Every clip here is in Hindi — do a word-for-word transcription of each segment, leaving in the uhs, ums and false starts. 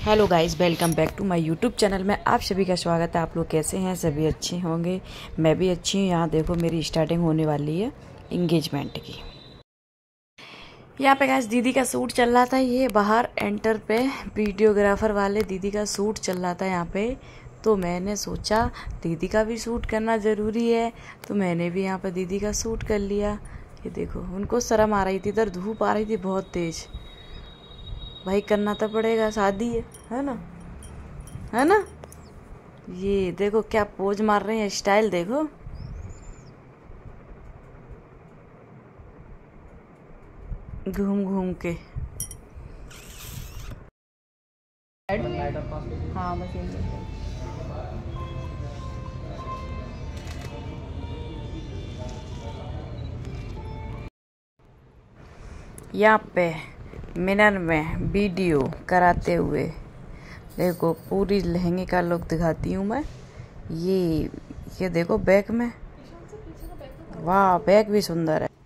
Hello guys, welcome back to my YouTube channel में आप सभी का स्वागत है। आप लोग कैसे हैं? सभी अच्छे होंगे। मैं भी अच्छी हूँ। यहाँ देखो मेरी स्टार्टिंग होने वाली है इंगेजमेंट की। यहाँ पे गाइस दीदी का शूट चल रहा था। ये बाहर एंटर पे वीडियोग्राफर वाले दीदी का शूट चल रहा था यहाँ पे। तो मैंने सोचा दीदी का भी शूट करना ज़रूरी है, तो मैंने भी यहाँ पे दीदी का शूट कर लिया। ये देखो उनको शर्म आ रही थी, इधर धूप आ रही थी बहुत तेज़। भाई करना तो पड़ेगा, शादी है है ना, है ना। ये देखो क्या पोज मार रहे हैं, स्टाइल देखो। घूम घूम के। हाँ मशीन यहाँ पे मिनर में वीडियो कराते हुए देखो पूरी लहंगे का लुक दिखाती हूँ मैं। ये ये देखो बैक में, वाह बैक भी सुंदर है।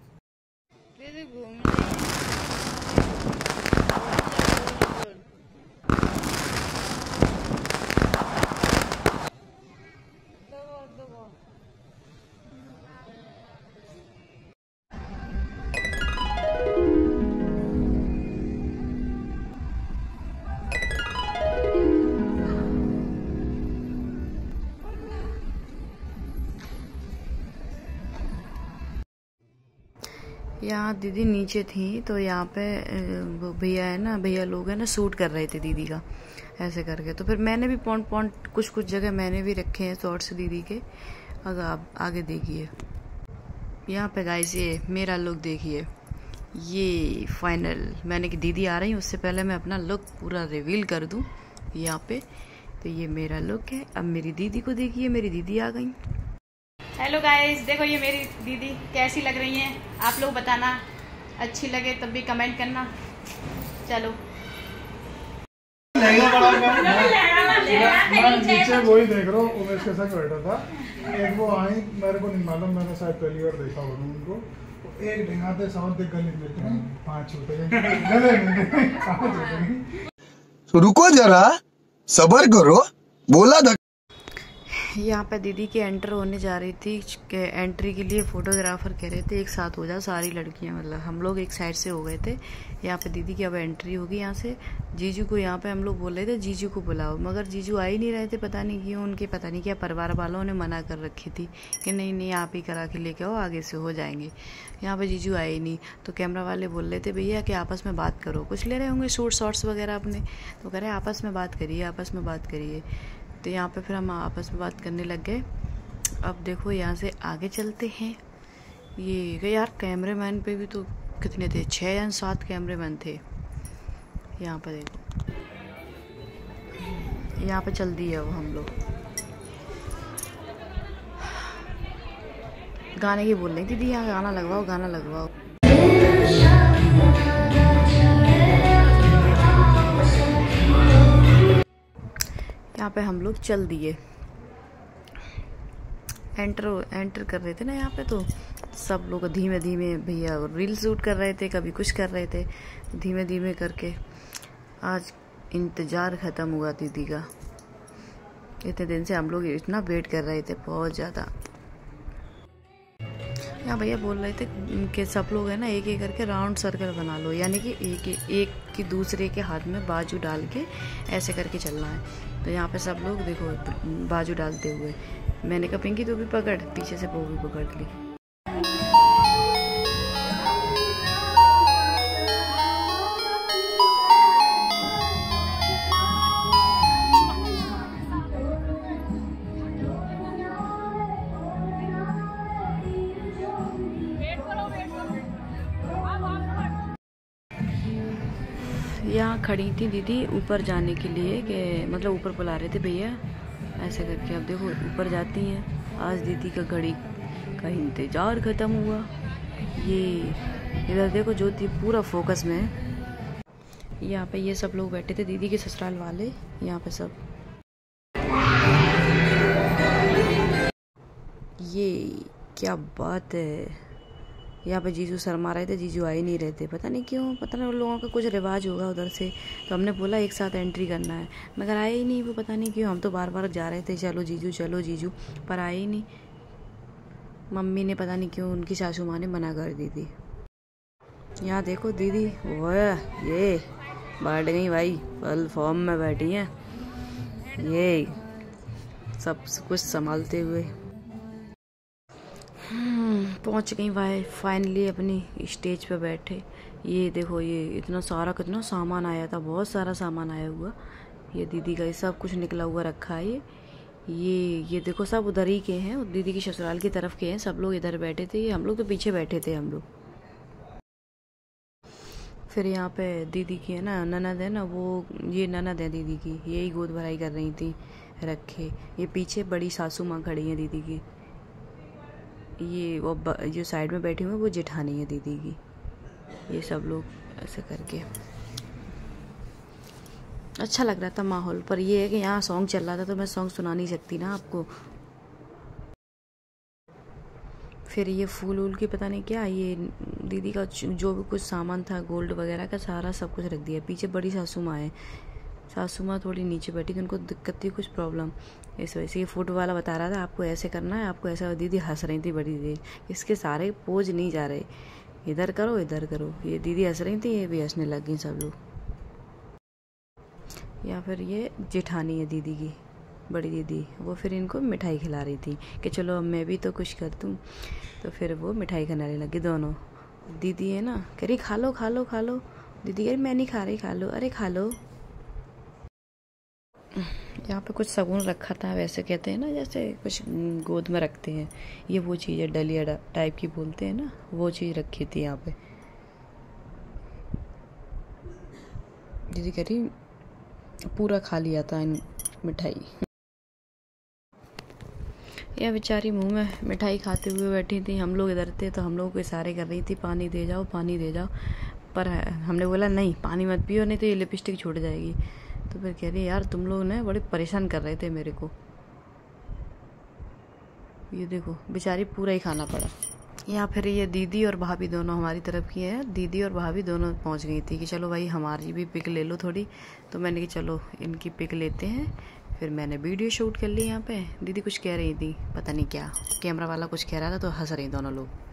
यहाँ दीदी नीचे थी तो यहाँ पे वो भैया है ना, भैया लोग हैं ना शूट कर रहे थे दीदी का ऐसे करके। तो फिर मैंने भी पॉइंट पॉइंट कुछ कुछ जगह मैंने भी रखे हैं शॉर्ट्स दीदी के। अगर आप आगे देखिए यहाँ पे गाइस, ये मेरा लुक देखिए। ये फाइनल मैंने कि दीदी आ रही है उससे पहले मैं अपना लुक पूरा रिवील कर दूँ यहाँ पे। तो ये मेरा लुक है। अब मेरी दीदी को देखिए, मेरी दीदी आ गई। हेलो गाइस, देखो ये मेरी दीदी कैसी लग रही हैं, आप लोग बताना। अच्छी लगे तब भी कमेंट करना। चलो मैं नीचे वही देख रहा हूँ, उमेश के साथ बैठा था। एक वो आई, मेरे को नहीं मालूम, मैंने शायद पहली बार देखा होगा उनको। एक ढिंगाते साउंड देख गले लेते हैं, पांच होते हैं गले में, पांच होते हैं। तो रुको जरा, सब्र करो, बोला था। यहाँ पे दीदी की एंटर होने जा रही थी। एंट्री के लिए फोटोग्राफर कह रहे थे एक साथ हो जाओ सारी लड़कियां, मतलब हम लोग एक साइड से हो गए थे। यहाँ पे दीदी की अब एंट्री होगी यहाँ से। जीजू को यहाँ पे हम लोग बोल रहे थे जीजू को बुलाओ, मगर जीजू आ ही नहीं रहे थे। पता नहीं क्यों, उनके पता नहीं क्या परिवार वालों ने मना कर रखी थी कि नहीं नहीं आप ही करा के लेके आओ, आगे से हो जाएंगे। यहाँ पे जीजू आए ही नहीं। तो कैमरा वाले बोल रहे थे भैया कि आपस में बात करो, कुछ ले रहे होंगे शूट शॉट्स वगैरह अपने। तो कह रहे आपस में बात करिए, आपस में बात करिए। तो यहाँ पे फिर हम आपस में बात करने लग गए। अब देखो यहाँ से आगे चलते हैं। ये यार कैमरेमैन पे भी तो कितने थे, छः या सात कैमरेमैन थे। यहाँ पे देखो, यहाँ पे चल दिए अब हम लोग। गाने की बोल रही दीदी, यहाँ गाना लगवाओ, गाना लगवाओ। यहाँ पे हम लोग चल दिए। एंटर एंटर कर रहे थे ना यहाँ पे, तो सब लोग धीमे धीमे भैया रील शूट कर रहे थे, कभी कुछ कर रहे थे, धीमे धीमे करके आज इंतज़ार ख़त्म हुआ दीदी का। इतने दिन से हम लोग इतना वेट कर रहे थे, बहुत ज़्यादा। यहाँ भैया बोल रहे थे कि सब लोग है ना एक एक करके राउंड सर्कल बना लो, यानी कि एक एक की दूसरे के हाथ में बाजू डाल के ऐसे करके चलना है। तो यहाँ पे सब लोग देखो बाजू डालते हुए। मैंने कहा पिंकी तो भी पकड़, पीछे से वो भी पकड़ ली। यहाँ खड़ी थी दीदी ऊपर जाने के लिए, कि मतलब ऊपर बुला रहे थे भैया ऐसे करके। अब देखो ऊपर जाती हैं। आज दीदी का घड़ी का इंतजार ख़त्म हुआ। ये इधर देखो ज्योति पूरा फोकस में है। यहाँ पे ये सब लोग बैठे थे दीदी के ससुराल वाले, यहाँ पे सब। ये क्या बात है, यहाँ पे जीजू शर्मा रहे थे, जीजू आ ही नहीं रहे थे, पता नहीं क्यों, पता नहीं उन लोगों का कुछ रिवाज होगा उधर से। तो हमने बोला एक साथ एंट्री करना है, मगर आए ही नहीं वो, पता नहीं क्यों। हम तो बार बार जा रहे थे चलो जीजू चलो जीजू, पर आए ही नहीं। मम्मी ने पता नहीं क्यों, उनकी सासू माँ ने मना कर दी थी। यहाँ देखो दीदी, वो ये बैठ गई भाई, फुल फॉर्म में बैठी हैं, ये सब कुछ संभालते हुए पहुंच गई भाई फाइनली अपनी स्टेज पे बैठे। ये देखो ये इतना सारा कितना सामान आया था, बहुत सारा सामान आया हुआ। ये दीदी का ये सब कुछ निकला हुआ रखा है। ये ये ये देखो सब उधर ही के हैं, दीदी की ससुराल की तरफ के हैं, सब लोग इधर बैठे थे, हम लोग तो पीछे बैठे थे हम लोग। फिर यहाँ पे दीदी की है ना ननद है ना, वो ये ननद है दीदी की, यही गोद भराई कर रही थी रखे। ये पीछे बड़ी सासू माँ खड़ी है दीदी की, ये वो जो साइड में बैठी हुई है वो जेठानी है दीदी की। ये सब लोग ऐसे करके अच्छा लग रहा था माहौल। पर ये है कि यहाँ सॉन्ग चल रहा था तो मैं सॉन्ग सुना नहीं सकती ना आपको। फिर ये फूल वूल की पता नहीं क्या, ये दीदी का जो भी कुछ सामान था गोल्ड वगैरह का सारा सब कुछ रख दिया। पीछे बड़ी सासू माँ है, सासू माँ थोड़ी नीचे बैठी थी, उनको दिक्कत थी कुछ प्रॉब्लम, इस वजह से। ये फोटो वाला बता रहा था आपको ऐसे करना है, आपको ऐसा। दीदी हंस रही थी बड़ी देर, इसके सारे पोज नहीं जा रहे, इधर करो इधर करो। ये दीदी हंस रही थी, ये भी हंसने लग गई सब लोग। या फिर ये जेठानी है दीदी की, बड़ी दीदी, वो फिर इनको मिठाई खिला रही थी कि चलो अब मैं भी तो कुछ कर दूँ। तो फिर वो मिठाई खिलाने लगी दोनों। दीदी है ना कह रही खा लो खा लो खा लो, दीदी कह रही मैं नहीं खा रही, खा लो, अरे खा लो। यहाँ पे कुछ शगुन रखा था, वैसे कहते हैं ना जैसे कुछ गोद में रखते हैं, ये वो चीज़ है, डलिया टाइप की बोलते हैं ना, वो चीज़ रखी थी यहाँ पे। दीदी कह रही पूरा खा लिया था इन मिठाई। यह बेचारी मुंह में मिठाई खाते हुए बैठी थी, हम लोग इधर थे तो हम लोग को इशारे कर रही थी पानी दे जाओ पानी दे जाओ। पर हमने बोला नहीं पानी मत पियो, नहीं तो ये लिपस्टिक छूट जाएगी। तो फिर कह रही यार तुम लोग ने बड़े परेशान कर रहे थे मेरे को। ये देखो बेचारी पूरा ही खाना पड़ा। या फिर ये दीदी और भाभी दोनों हमारी तरफ की हैं, दीदी और भाभी दोनों पहुंच गई थी कि चलो भाई हमारी भी पिक ले लो थोड़ी। तो मैंने कहा चलो इनकी पिक लेते हैं। फिर मैंने वीडियो शूट कर ली यहाँ पे। दीदी कुछ कह रही थी पता नहीं क्या, कैमरा वाला कुछ कह रहा था तो हंस रही दोनों लोग।